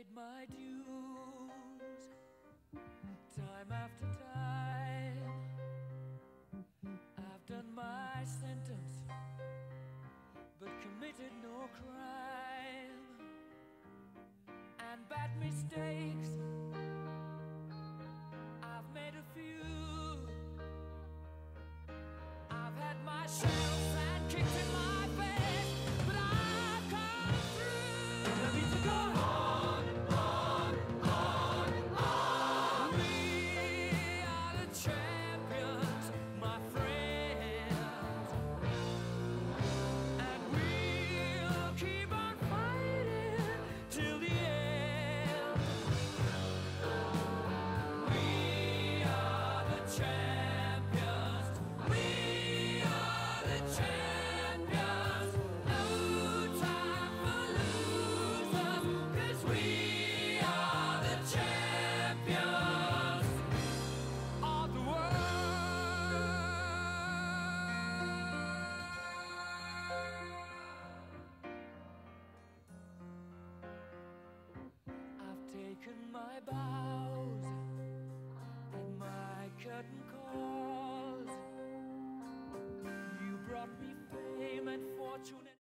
paid my dues time after time. I've done my sentence but committed no crime. And bad mistakes, I've made a few. I've had my share of sand kicked in my face, but I've come through. I need to go on, on, on, on. We are the champions, my friends, and we'll keep on fighting till the end. We are the champions. We are the champions. No time for losers, 'cause we are the champions of the world. I've taken my bows and my curtain calls. You brought me fame and fortune.